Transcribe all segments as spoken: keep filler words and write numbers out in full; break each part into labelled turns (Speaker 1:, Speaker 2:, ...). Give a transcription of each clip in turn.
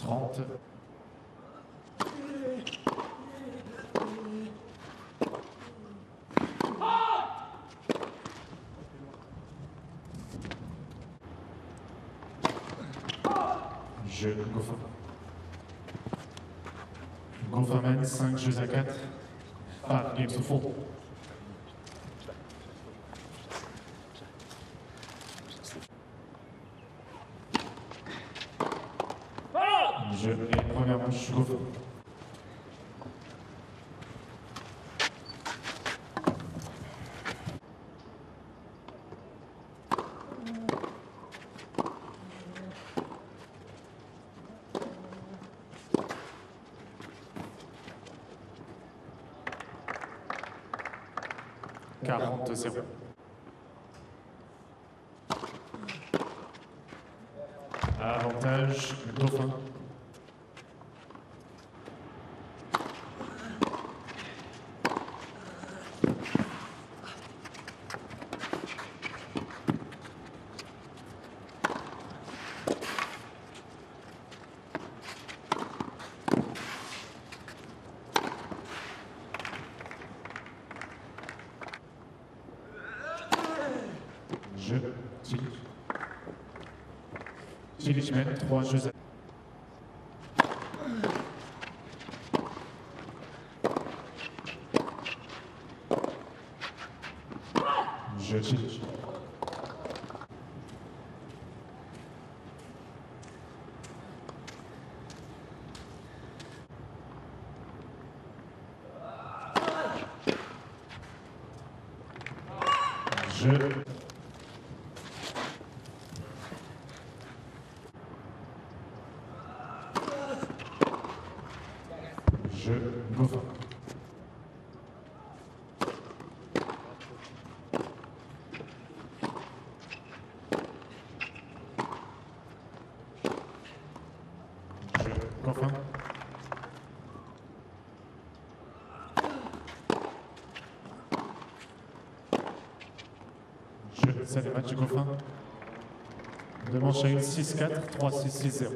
Speaker 1: trente. Jeu Goffin. Goffin mène cinq jeux à quatre. Five games to four. Jeu et première manche Goffin. quarante zéro. Avantage Dauphin. Jeu, Tillich. Tillich mène trois jeux à... Jeu, Tillich. Jeu. Jeu Goffin. Jeu Goffin. Jeu, c'est le match Goffin. Deux manches à une, six quatre, trois six, six zéro.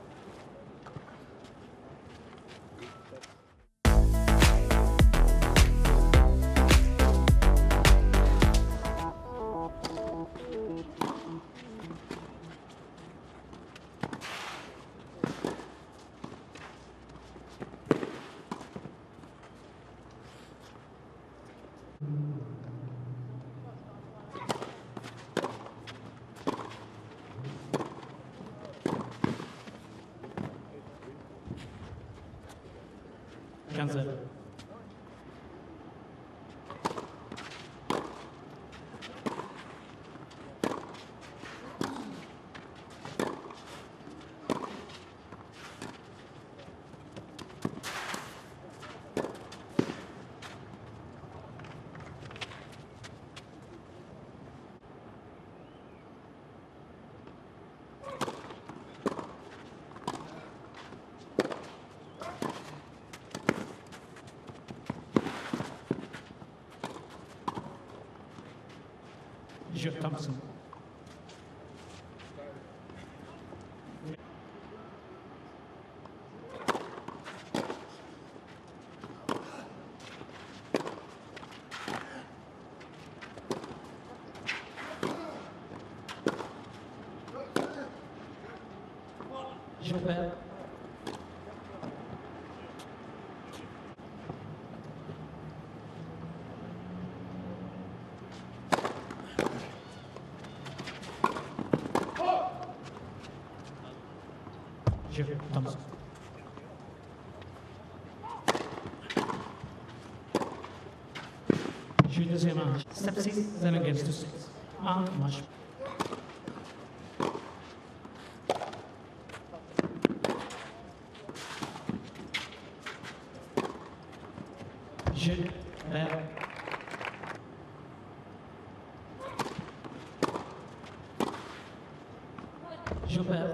Speaker 1: quinze zéro. Jeu Thompson. Gilbert. Jeu Thompson. Jeu deuxième manche. sept six, seven games to six. Un match. Jeu vert. Jeu vert.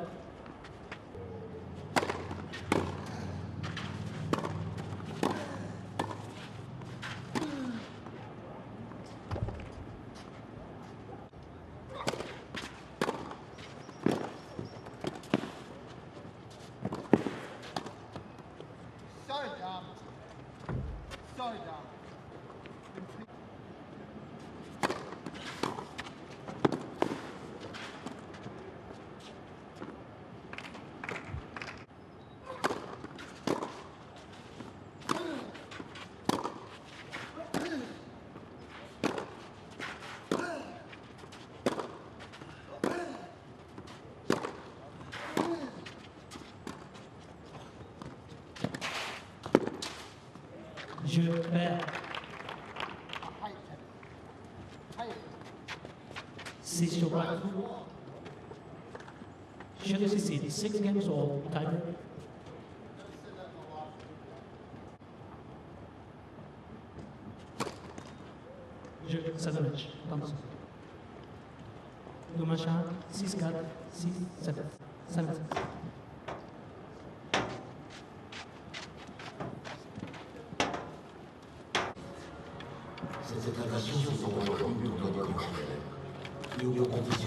Speaker 2: Je perds. Six to black. Should have succeeded six games or tiebreak. Je, ça le match. Attention. Deux machins, six quatre, six sept, cinq.
Speaker 3: Cette invasion se déroule aujourd'hui au tournoi de Courchevel. Et aux compétitions